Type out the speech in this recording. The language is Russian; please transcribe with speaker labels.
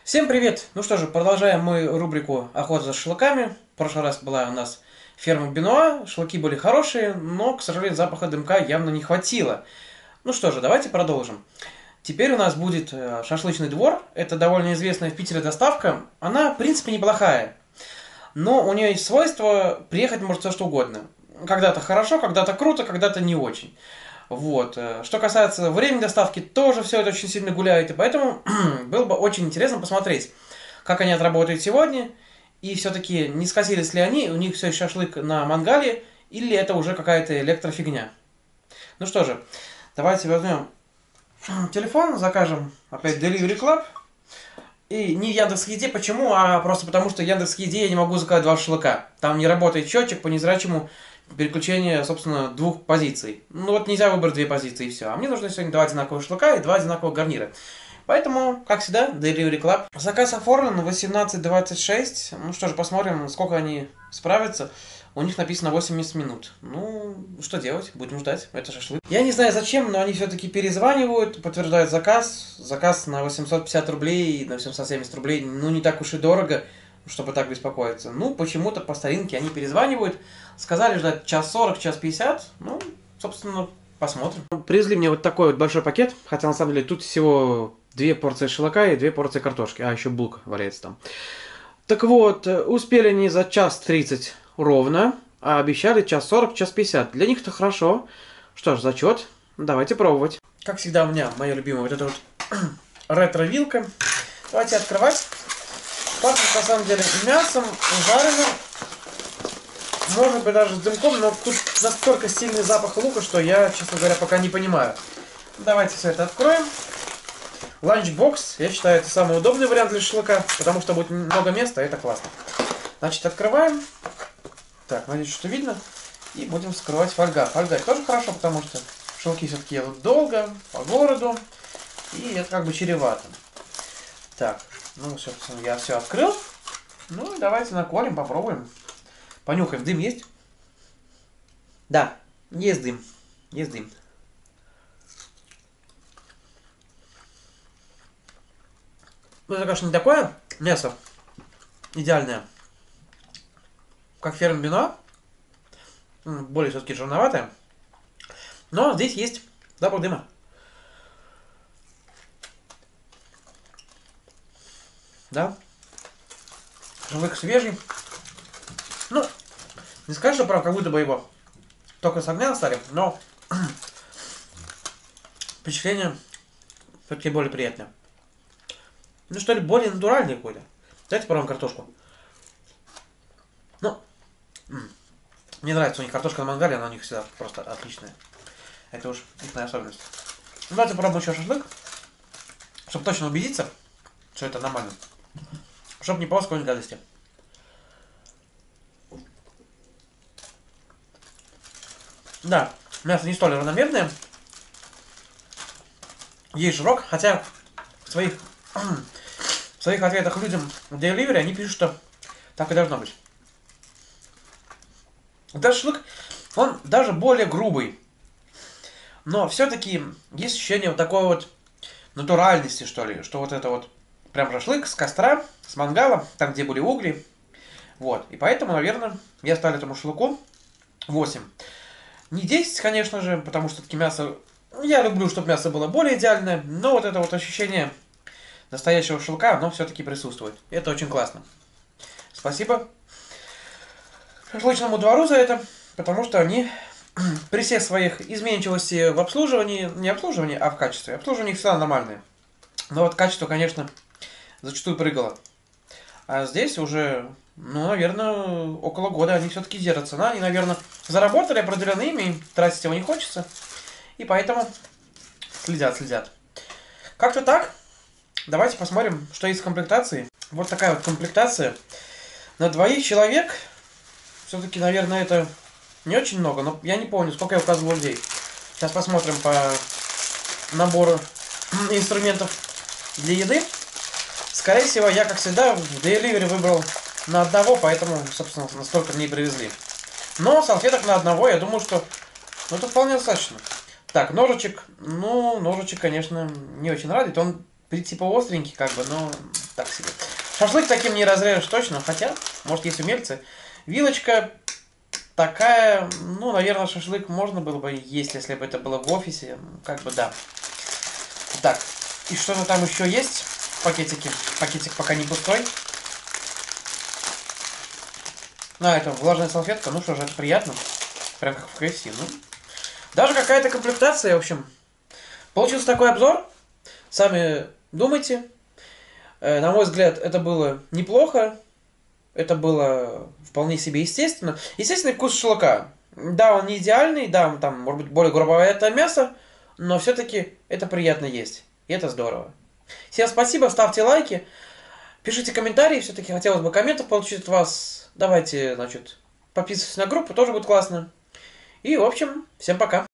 Speaker 1: Всем привет! Ну что же, продолжаем мы рубрику «Охота за шашлыками». В прошлый раз была у нас ферма Бенуа, шашлыки были хорошие, но, к сожалению, запаха дымка явно не хватило. Ну что же, давайте продолжим. Теперь у нас будет шашлычный двор. Это довольно известная в Питере доставка. Она, в принципе, неплохая, но у нее есть свойство приехать может все что угодно. Когда-то хорошо, когда-то круто, когда-то не очень. Вот. Что касается времени доставки, тоже все это очень сильно гуляет, и поэтому было бы очень интересно посмотреть, как они отработают сегодня, и все-таки не скосились ли они, у них все еще шашлык на мангале, или это уже какая-то электрофигня. Ну что же, давайте возьмем телефон, закажем опять Delivery Club, и не в Яндекс.Еде, почему, а просто потому, что в Яндекс.Еде я не могу заказать два шашлыка. Там не работает счетчик по незрячему переключение, собственно, двух позиций. Ну вот нельзя выбрать две позиции и все. А мне нужно сегодня два одинаковых шашлыка и два одинаковых гарнира. Поэтому, как всегда, Delivery Club. Заказ оформлен 18:26. Ну что же, посмотрим, сколько они справятся. У них написано 80 минут. Ну, что делать? Будем ждать. Это шашлык. Я не знаю зачем, но они все-таки перезванивают, подтверждают заказ. Заказ на 850 рублей, на 770 рублей. Ну, не так уж и дорого, чтобы так беспокоиться. Ну, почему-то по старинке они перезванивают. Сказали ждать час 40, час 50. Ну, собственно, посмотрим. Привезли мне вот такой вот большой пакет. Хотя, на самом деле, тут всего две порции шашлыка и две порции картошки. А, еще булка валяется там. Так вот, успели они за час 30 ровно, а обещали час 40, час 50. Для них это хорошо. Что ж, зачет. Давайте пробовать. Как всегда у меня моя любимая вот эта вот ретро-вилка. Давайте открывать. Пахнет на самом деле мясом, жареным. Может быть даже с дымком, но тут настолько сильный запах лука, что я, честно говоря, пока не понимаю. Давайте все это откроем. Ланчбокс, я считаю, это самый удобный вариант для шашлыка, потому что будет много места, и это классно. Значит, открываем. Так, надеюсь, что видно. И будем вскрывать фольга. Фольга это тоже хорошо, потому что шашлыки все-таки едут долго, по городу. И это как бы чревато. Так, ну, собственно, я все открыл. Ну, давайте наколем, попробуем. Понюхаем. Дым есть? Да, есть дым. Есть дым. Ну, это, конечно, не такое мясо идеальное, как ферма Бенуа. Более все-таки жирноватое. Но здесь есть запах дыма. Да. Шашлык свежий. Ну, не скажешь, что прям как будто бы его только с огня оставили, но впечатление все-таки более приятное. Ну что ли, более натуральный какой-то. Давайте попробуем картошку. Ну, мне нравится у них картошка на мангале, она у них всегда просто отличная. Это уж их особенность. Ну, давайте попробуем еще шашлык, чтобы точно убедиться, что это нормально. Чтобы не было какой-нибудь гадости. Да, мясо не столь равномерное. Есть жирок, хотя в своих ответах людям в Delivery они пишут, что так и должно быть. Этот шашлык, он даже более грубый. Но все-таки есть ощущение вот такой вот натуральности, что ли. Что вот это вот прям шашлык с костра, с мангала, там, где были угли. Вот. И поэтому, наверное, я ставлю этому шашлыку 8. Не 10, конечно же, потому что таки мясо... Я люблю, чтобы мясо было более идеальное, но вот это вот ощущение настоящего шашлыка, оно все-таки присутствует. И это очень классно. Спасибо шашлычному двору за это, потому что они при всех своих изменчивости в обслуживании, не обслуживании, а в качестве. Обслуживание всегда нормальное. Но вот качество, конечно, зачастую прыгало. А здесь уже, ну, наверное, около года они все-таки держатся. Но они, наверное, заработали определенно ими, тратить его не хочется. И поэтому следят. Как-то так. Давайте посмотрим, что есть в комплектации. Вот такая вот комплектация. На двоих человек. Все-таки, наверное, это не очень много, но я не помню, сколько я указывал людей. Сейчас посмотрим по набору инструментов для еды. Скорее всего, я, как всегда, в Delivery выбрал на одного, поэтому, собственно, настолько мне и привезли. Но салфеток на одного, я думаю, что ну, это вполне достаточно. Так, ножичек. Ну, ножичек, конечно, не очень радует. Он типа остренький, как бы, но так себе. Шашлык таким не разрежешь точно, хотя, может, есть умельцы. Вилочка такая, ну, наверное, шашлык можно было бы есть, если бы это было в офисе. Как бы да. Так, и что-то там еще есть в пакетике. Пакетик пока не пустой. Это влажная салфетка. Ну что же, это приятно. Прям как в KFC. Ну, даже какая-то комплектация, в общем. Получился такой обзор. Сами думайте. На мой взгляд, это было неплохо. Это было вполне себе естественно. Естественный вкус шашлыка. Да, он не идеальный, да, там, может быть, более грубоватое мясо, но все-таки это приятно есть. И это здорово. Всем спасибо, ставьте лайки, пишите комментарии, все-таки хотелось бы комментов получить от вас. Давайте, значит, подписывайтесь на группу, тоже будет классно. И, в общем, всем пока.